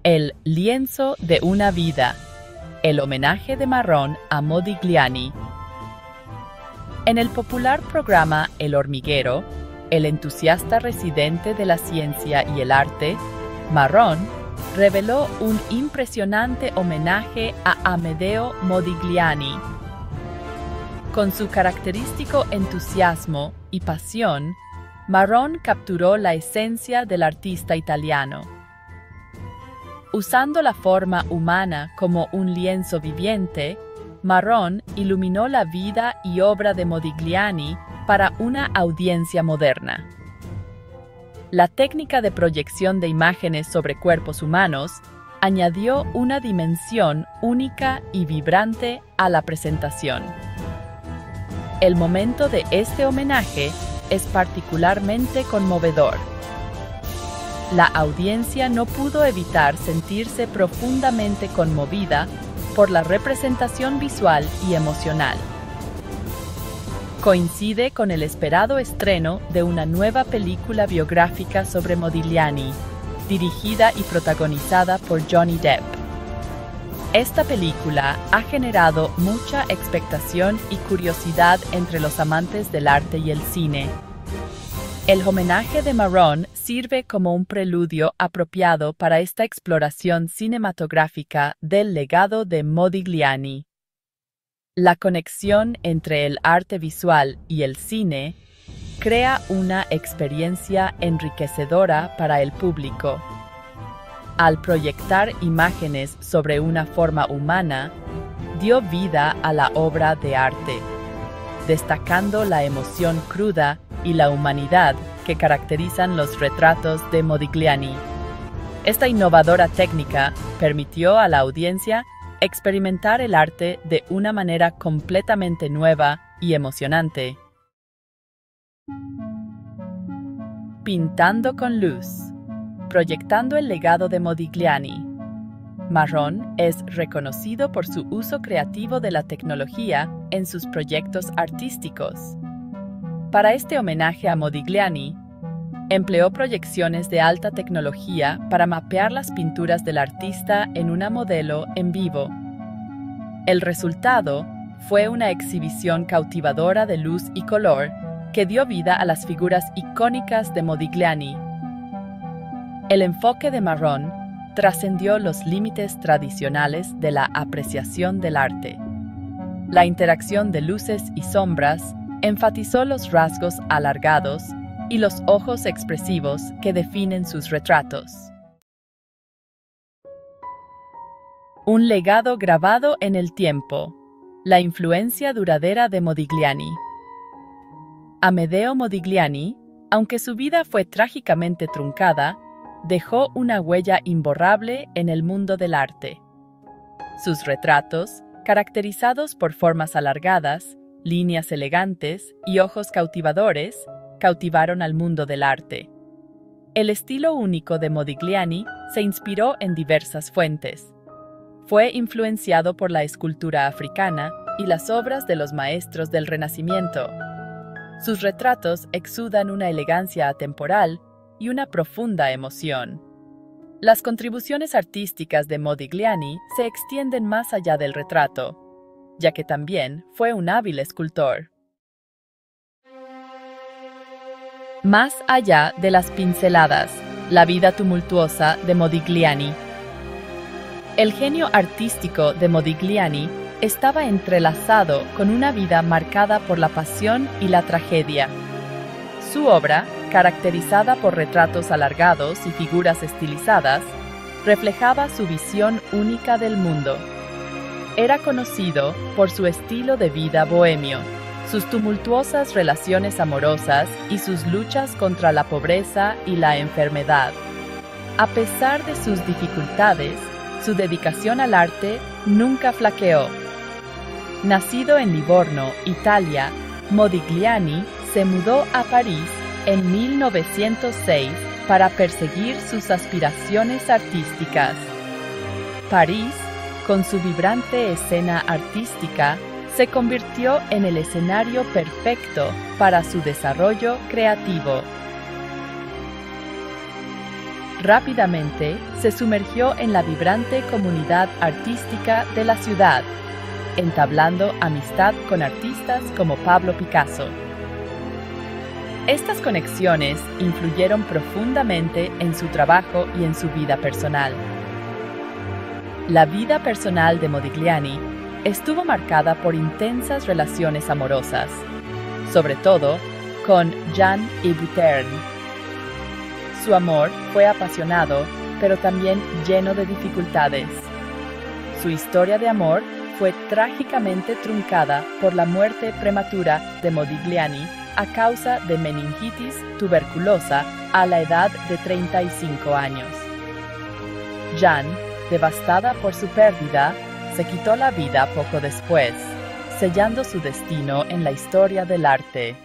El lienzo de una vida, el homenaje de Marrón a Modigliani. En el popular programa El Hormiguero, el entusiasta residente de la ciencia y el arte, Marrón, reveló un impresionante homenaje a Amedeo Modigliani. Con su característico entusiasmo y pasión, Marrón capturó la esencia del artista italiano. Usando la forma humana como un lienzo viviente, Marrón iluminó la vida y obra de Modigliani para una audiencia moderna. La técnica de proyección de imágenes sobre cuerpos humanos añadió una dimensión única y vibrante a la presentación. El momento de este homenaje es particularmente conmovedor. La audiencia no pudo evitar sentirse profundamente conmovida por la representación visual y emocional. Coincide con el esperado estreno de una nueva película biográfica sobre Modigliani, dirigida y protagonizada por Johnny Depp. Esta película ha generado mucha expectación y curiosidad entre los amantes del arte y el cine. El homenaje de Marrón sirve como un preludio apropiado para esta exploración cinematográfica del legado de Modigliani. La conexión entre el arte visual y el cine crea una experiencia enriquecedora para el público. Al proyectar imágenes sobre una forma humana, dio vida a la obra de arte, destacando la emoción cruda y la humanidad que caracterizan los retratos de Modigliani. Esta innovadora técnica permitió a la audiencia experimentar el arte de una manera completamente nueva y emocionante. Pintando con luz. Proyectando el legado de Modigliani. Marrón es reconocido por su uso creativo de la tecnología en sus proyectos artísticos. Para este homenaje a Modigliani, empleó proyecciones de alta tecnología para mapear las pinturas del artista en una modelo en vivo. El resultado fue una exhibición cautivadora de luz y color que dio vida a las figuras icónicas de Modigliani. El enfoque de Marrón trascendió los límites tradicionales de la apreciación del arte. La interacción de luces y sombras enfatizó los rasgos alargados y los ojos expresivos que definen sus retratos. Un legado grabado en el tiempo. La influencia duradera de Modigliani. Amedeo Modigliani, aunque su vida fue trágicamente truncada, dejó una huella imborrable en el mundo del arte. Sus retratos, caracterizados por formas alargadas, líneas elegantes y ojos cautivadores, cautivaron al mundo del arte. El estilo único de Modigliani se inspiró en diversas fuentes. Fue influenciado por la escultura africana y las obras de los maestros del Renacimiento. Sus retratos exudan una elegancia atemporal y una profunda emoción. Las contribuciones artísticas de Modigliani se extienden más allá del retrato, ya que también fue un hábil escultor. Más allá de las pinceladas, la vida tumultuosa de Modigliani. El genio artístico de Modigliani estaba entrelazado con una vida marcada por la pasión y la tragedia. Su obra, caracterizada por retratos alargados y figuras estilizadas, reflejaba su visión única del mundo. Era conocido por su estilo de vida bohemio, sus tumultuosas relaciones amorosas y sus luchas contra la pobreza y la enfermedad. A pesar de sus dificultades, su dedicación al arte nunca flaqueó. Nacido en Livorno, Italia, Modigliani se mudó a París en 1906 para perseguir sus aspiraciones artísticas. París, con su vibrante escena artística, se convirtió en el escenario perfecto para su desarrollo creativo. rápidamente se sumergió en la vibrante comunidad artística de la ciudad, entablando amistad con artistas como Pablo Picasso. Estas conexiones influyeron profundamente en su trabajo y en su vida personal. La vida personal de Modigliani estuvo marcada por intensas relaciones amorosas, sobre todo con Jean-Yves Vutern. Su amor fue apasionado, pero también lleno de dificultades. Su historia de amor fue trágicamente truncada por la muerte prematura de Modigliani a causa de meningitis tuberculosa a la edad de 35 años. Jeanne, devastada por su pérdida, se quitó la vida poco después, sellando su destino en la historia del arte.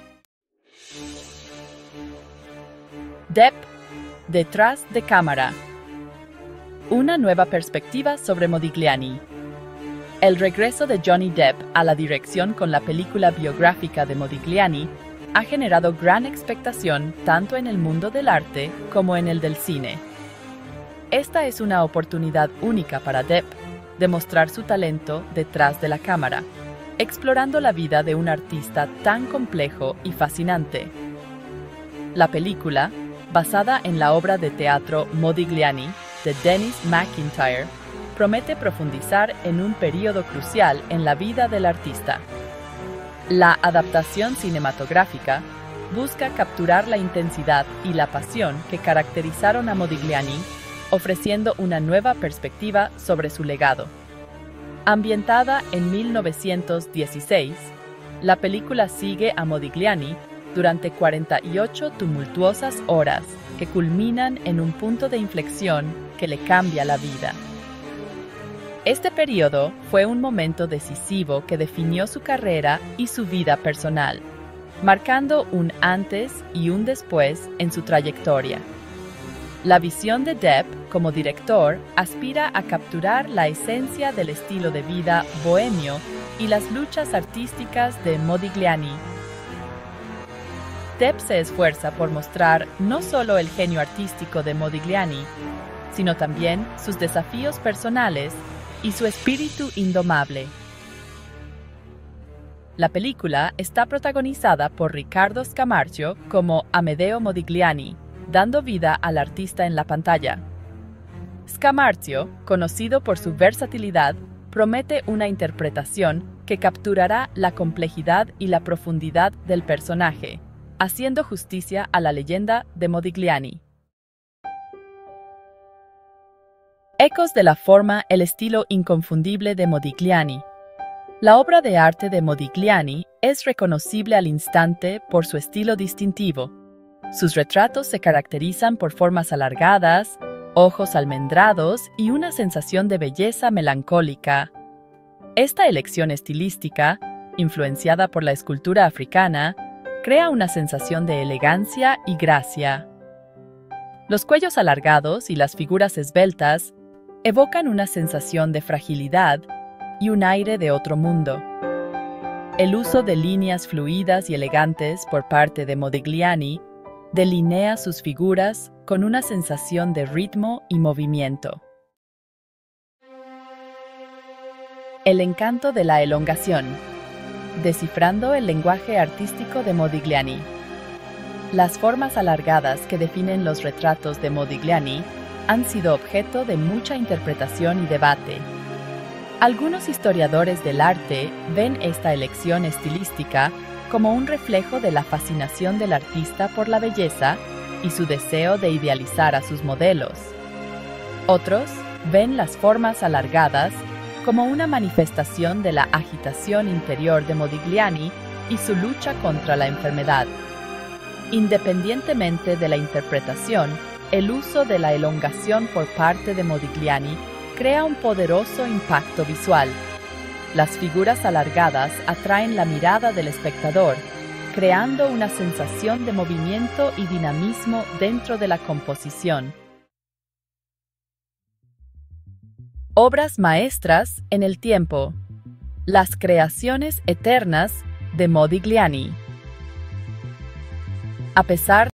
Depp, detrás de cámara. Una nueva perspectiva sobre Modigliani. El regreso de Johnny Depp a la dirección con la película biográfica de Modigliani ha generado gran expectación tanto en el mundo del arte como en el del cine. Esta es una oportunidad única para Depp de mostrar su talento detrás de la cámara, explorando la vida de un artista tan complejo y fascinante. La película, basada en la obra de teatro Modigliani de Dennis McIntyre, promete profundizar en un período crucial en la vida del artista. La adaptación cinematográfica busca capturar la intensidad y la pasión que caracterizaron a Modigliani, ofreciendo una nueva perspectiva sobre su legado. Ambientada en 1916, la película sigue a Modigliani durante 48 tumultuosas horas que culminan en un punto de inflexión que le cambia la vida. Este periodo fue un momento decisivo que definió su carrera y su vida personal, marcando un antes y un después en su trayectoria. La visión de Depp como director aspira a capturar la esencia del estilo de vida bohemio y las luchas artísticas de Modigliani. Depp se esfuerza por mostrar no solo el genio artístico de Modigliani, sino también sus desafíos personales y su espíritu indomable. La película está protagonizada por Riccardo Scamarcio como Amedeo Modigliani, dando vida al artista en la pantalla. Scamarcio, conocido por su versatilidad, promete una interpretación que capturará la complejidad y la profundidad del personaje, haciendo justicia a la leyenda de Modigliani. Ecos de la forma, el estilo inconfundible de Modigliani. La obra de arte de Modigliani es reconocible al instante por su estilo distintivo. Sus retratos se caracterizan por formas alargadas, ojos almendrados y una sensación de belleza melancólica. Esta elección estilística, influenciada por la escultura africana, crea una sensación de elegancia y gracia. Los cuellos alargados y las figuras esbeltas evocan una sensación de fragilidad y un aire de otro mundo. El uso de líneas fluidas y elegantes por parte de Modigliani delinea sus figuras con una sensación de ritmo y movimiento. El encanto de la elongación. Descifrando el lenguaje artístico de Modigliani. Las formas alargadas que definen los retratos de Modigliani han sido objeto de mucha interpretación y debate. Algunos historiadores del arte ven esta elección estilística como un reflejo de la fascinación del artista por la belleza y su deseo de idealizar a sus modelos. Otros ven las formas alargadas como una manifestación de la agitación interior de Modigliani y su lucha contra la enfermedad. Independientemente de la interpretación, el uso de la elongación por parte de Modigliani crea un poderoso impacto visual. Las figuras alargadas atraen la mirada del espectador, creando una sensación de movimiento y dinamismo dentro de la composición. Obras maestras en el tiempo. Las creaciones eternas de Modigliani. A pesar